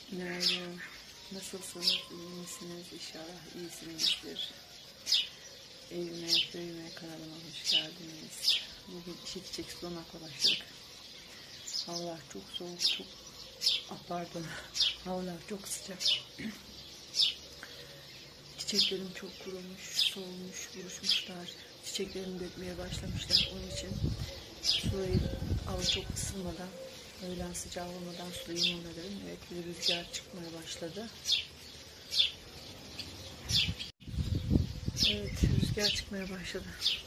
Günaydın. Nasılsınız? İyi misiniz? İnşallah iyisinizdir. Evime, köyüme, kanalıma hoş geldiniz. Bugün işe çiçek sulamakla başladık. Havalar çok soğuk, havalar çok sıcak. Çiçeklerim çok kurumuş, solmuş, buruşmuşlar. Çiçeklerimi dökmeye başlamışlar. Onun için sulayıp hava çok ısınmadan, öğlen sıcağı olmadan sulayayım onları dedim. Evet, bir rüzgar çıkmaya başladı. Evet, rüzgar çıkmaya başladı.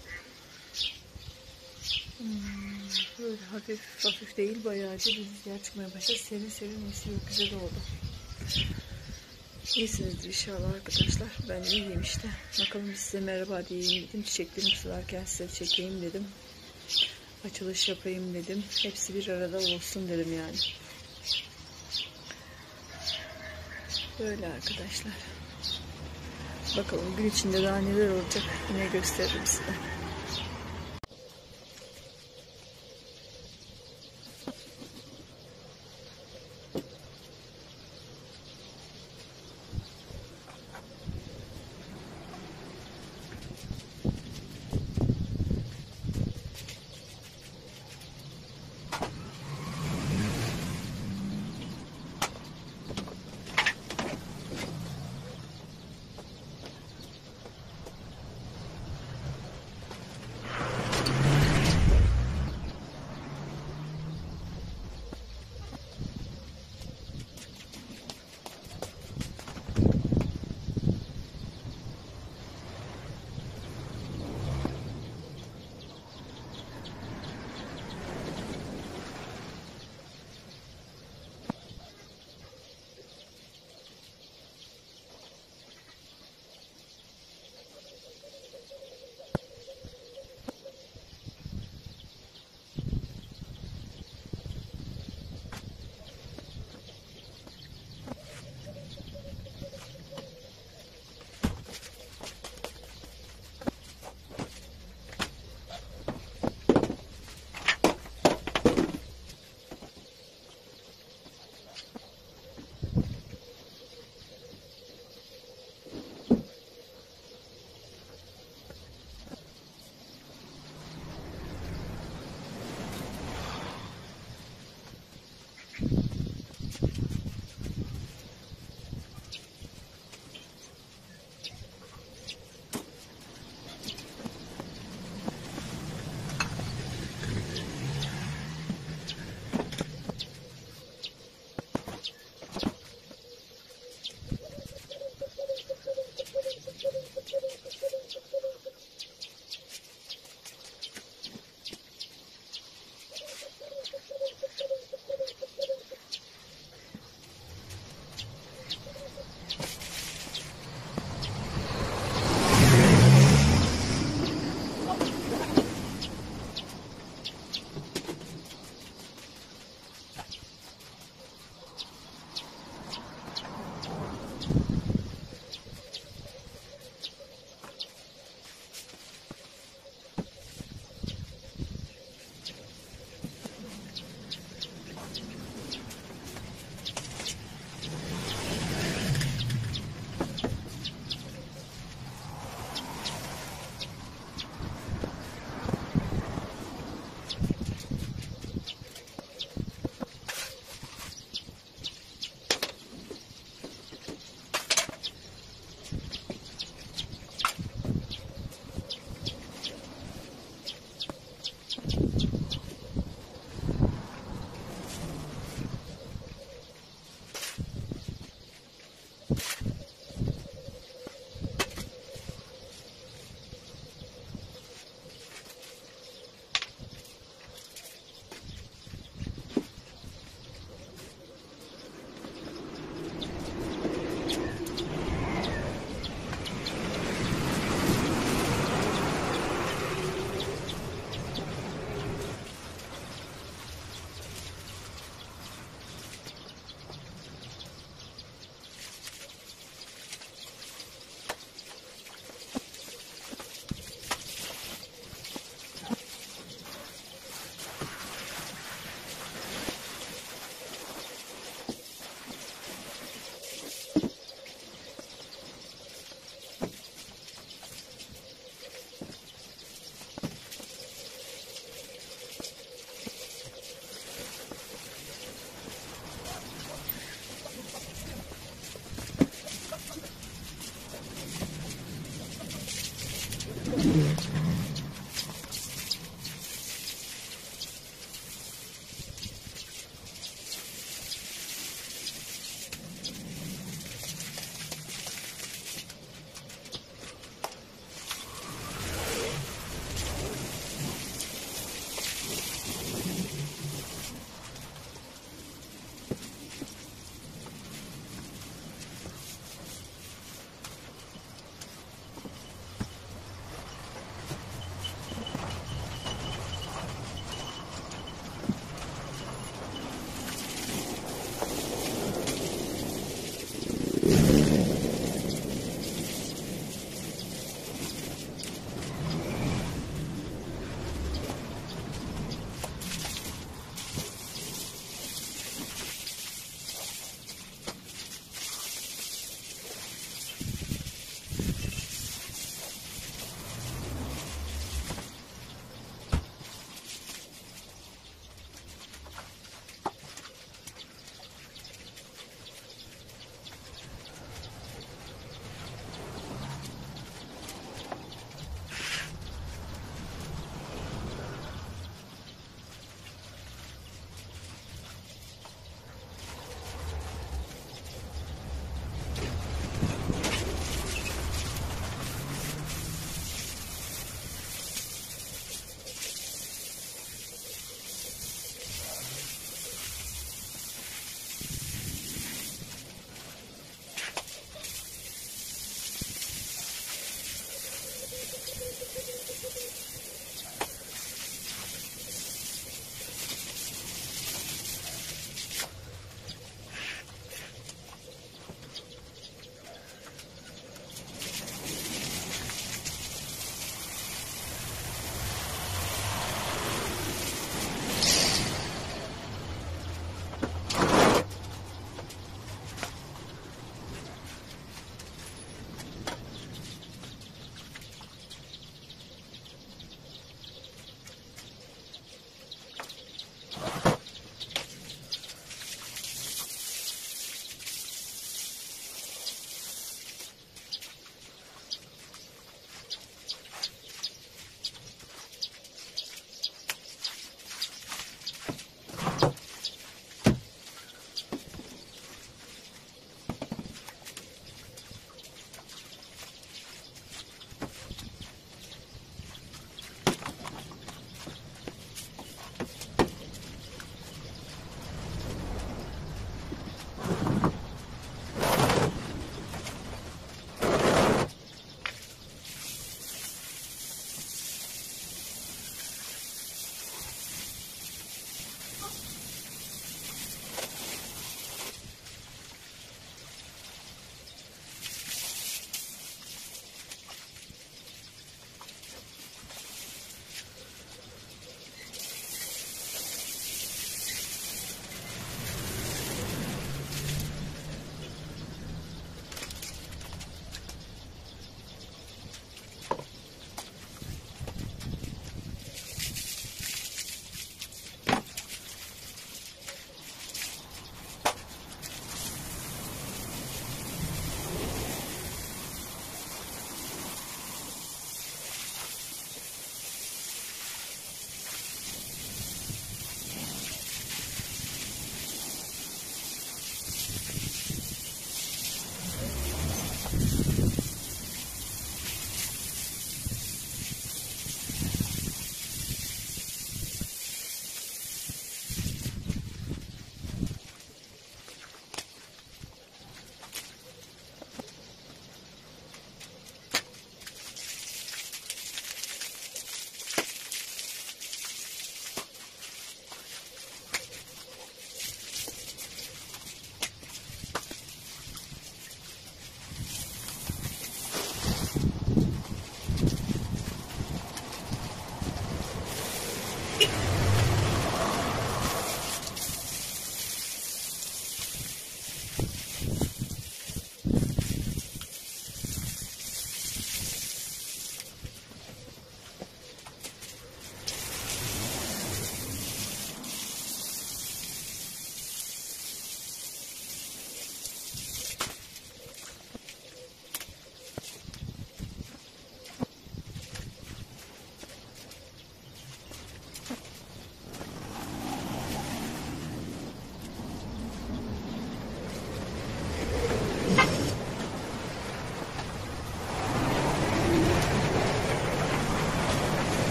Böyle hafif değil, bayağıca bir rüzgar çıkmaya başladı. Serin serin esiyor, güzel oldu. İyisinizdir inşallah arkadaşlar. Ben iyiyim işte. Bakalım size merhaba diyeyim dedim. Çiçeklerimi sularken size çekeyim dedim. Açılış yapayım dedim. Hepsi bir arada olsun dedim yani. Böyle arkadaşlar. Bakalım gün içinde daha neler olacak. Yine gösteririm size.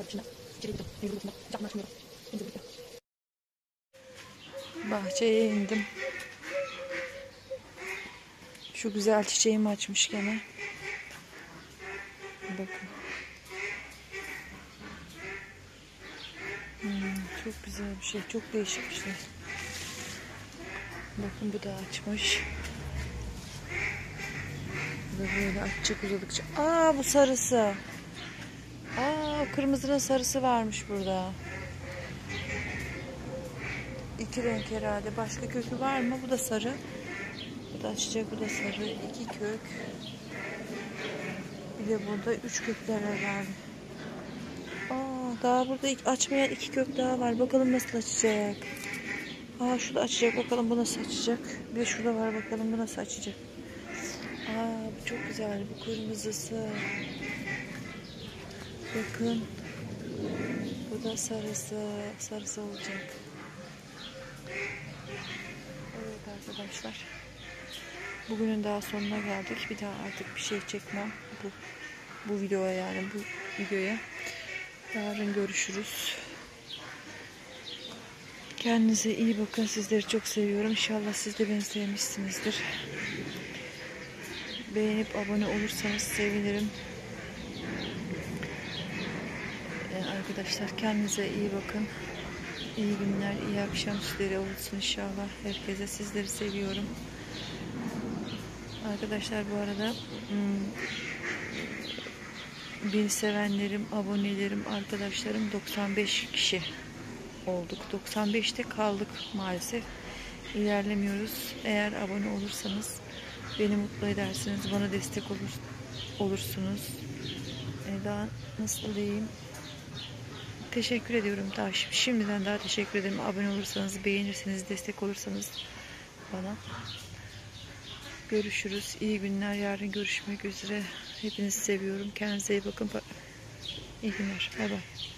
Bahçeye indim. Şu güzel çiçeğim açmış gene. Bakın. Çok güzel bir şey. Çok değişik bir şey. Bakın bu da açmış. Bu da böyle açacak uzadıkça. Aa, bu sarısı. Aa, kırmızının sarısı varmış burada. İki renk herhalde. Başka kökü var mı? Bu da sarı. Bu da açacak. Bu da sarı. İki kök. Bir de burada 3 kökler herhalde. Aa, daha burada açmayan 2 kök daha var. Bakalım nasıl açacak. Aa, şurada açacak. Bakalım bu nasıl açacak. Bir de şurada var. Bakalım bu nasıl açacak. Aa, bu çok güzel. Bu kırmızısı. Bakın. Bu da sarısı. Sarısı olacak. Evet arkadaşlar. Bugünün daha sonuna geldik. Bir daha artık bir şey çekmem. Bu videoya, yani bu videoya. Yarın görüşürüz. Kendinize iyi bakın. Sizleri çok seviyorum. İnşallah siz de beni sevmişsinizdir. Beğenip abone olursanız sevinirim. Arkadaşlar kendinize iyi bakın. İyi günler, iyi akşamüstleri olsun inşallah. Herkese, sizleri seviyorum. Arkadaşlar bu arada beni sevenlerim, abonelerim, arkadaşlarım 95 kişi olduk. 95'te kaldık maalesef. İlerlemiyoruz. Eğer abone olursanız beni mutlu edersiniz. Bana destek olursunuz. Daha nasıl diyeyim? Teşekkür ediyorum. Daha şimdiden daha teşekkür ederim. Abone olursanız, beğenirseniz, destek olursanız bana. Görüşürüz. İyi günler. Yarın görüşmek üzere. Hepinizi seviyorum. Kendinize iyi bakın. İyi günler. Bay bay.